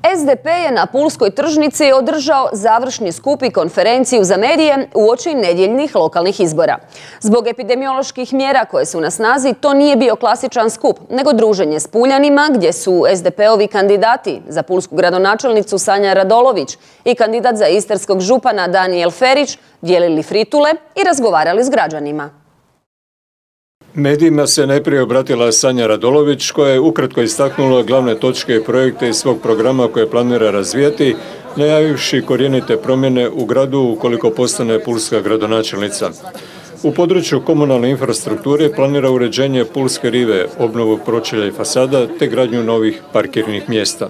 SDP je na Pulskoj tržnici održao završni skup i konferenciju za medije uoči nedjeljnih lokalnih izbora. Zbog epidemioloških mjera koje su na snazi, to nije bio klasičan skup, nego druženje s Puljanima gdje su SDP-ovi kandidati za pulsku gradonačelnicu Sanja Radolović i kandidat za istarskog župana Danijel Ferić dijelili fritule i razgovarali s građanima. Medijima se najprije obratila Sanja Radolović, koja je ukratko istaknula glavne točke i projekte iz svog programa koje planira razvijati, najavivši korijenite promjene u gradu ukoliko postane pulska gradonačelnica. U području komunalne infrastrukture planira uređenje Pulske rive, obnovu pročelja i fasada te gradnju novih parkirnih mjesta.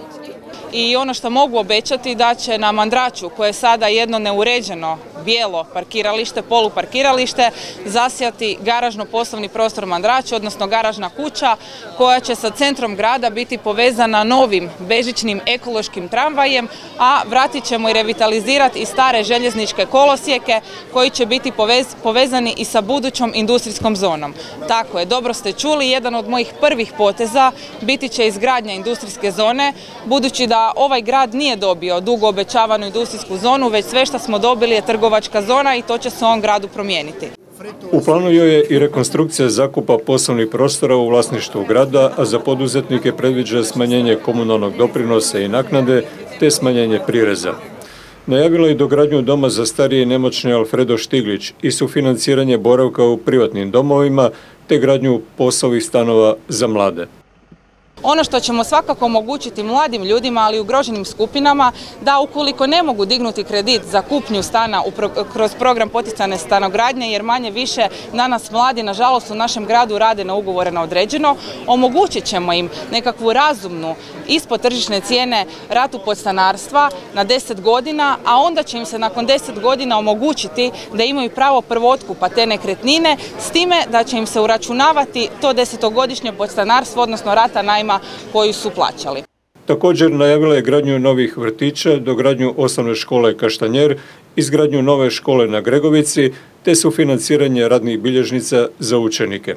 I ono što mogu obećati da će na Mandraču, koje je sada jedno neuređeno bijelo parkiralište, poluparkiralište, zasijati garažno-poslovni prostor Mandrač, odnosno garažna kuća koja će sa centrom grada biti povezana novim bežičnim ekološkim tramvajem, a vratit ćemo i revitalizirati i stare željezničke kolosijeke koji će biti povezani i sa budućom industrijskom zonom. Tako je, dobro ste čuli, jedan od mojih prvih poteza biti će izgradnja industrijske zone, budući da ovaj grad nije dobio dugo obećavanu industrijsku zonu, već sve što smo dobili je trgovačka zona i to će se u ovom gradu promijeniti. U planu joj je i rekonstrukcija zakupa poslovnih prostora u vlasništvu grada, a za poduzetnike predviđa smanjenje komunalnog doprinosa i naknade te smanjenje prireza. Najavila je dogradnju doma za starije i nemoćne Alfredo Štiglić i sufinanciranje boravka u privatnim domovima te gradnju POS-ovih stanova za mlade. Ono što ćemo svakako omogućiti mladim ljudima, ali i ugroženim skupinama, da ukoliko ne mogu dignuti kredit za kupnju stana kroz program poticajne stanogradnje, jer manje više danas mladi, nažalost, u našem gradu rade na ugovore na određeno, omogućit ćemo im nekakvu razumnu, ispod tržišne cijene ratu podstanarstva na 10 godina, a onda će im se nakon 10 godina omogućiti da imaju pravo prvootkupa te nekretnine, s time da će im se uračunavati to 10-godišnje podstanarstvo, odnosno rata najma koju su plaćali. Također najavila je gradnju novih vrtića, dogradnju osnovne škole Kaštanjer, izgradnju nove škole na Gregovici te sufinanciranje radnih bilježnica za učenike.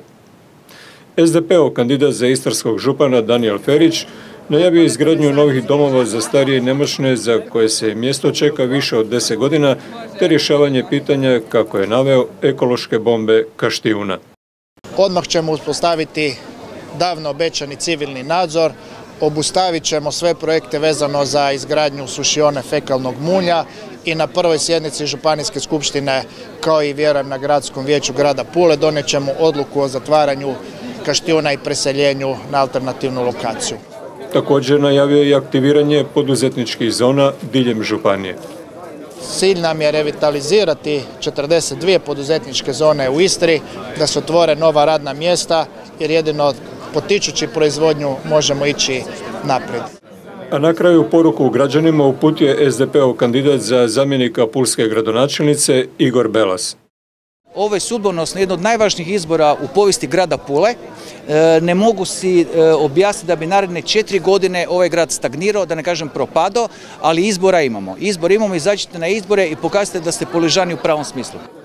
SDP-ov kandidat za istarskog župana Danijel Ferić najavio izgradnju novih domova za starije i nemoćne za koje se mjesto čeka više od 10 godina te rješavanje pitanja, kako je naveo, ekološke bombe Kaštijuna. Odmah ćemo uspostaviti davno obećani civilni nadzor, obustavit ćemo sve projekte vezano za izgradnju sušione fekalnog mulja i na prvoj sjednici Županijske skupštine, kao i vjerujem na Gradskom vijeću grada Pule, donijet ćemo odluku o zatvaranju Kaštijuna i preseljenju na alternativnu lokaciju. Također najavio i aktiviranje poduzetničkih zona diljem županije. Cilj nam je revitalizirati 42 poduzetničke zone u Istri, da se otvore nova radna mjesta, jer jedino potičući proizvodnju možemo ići naprijed. A na kraju poruku građanima uputio je SDP-ov kandidat za zamjenika pulske gradonačelnice Igor Belas. Ovo je sudbonosno jedno od najvažnijih izbora u povijesti grada Pule. Ne mogu si objasniti da bi naredne 4 godine ovaj grad stagnirao, da ne kažem propadao, ali izbora imamo. Izbor imamo, izađite na izbore i pokažite da ste Puležani u pravom smislu.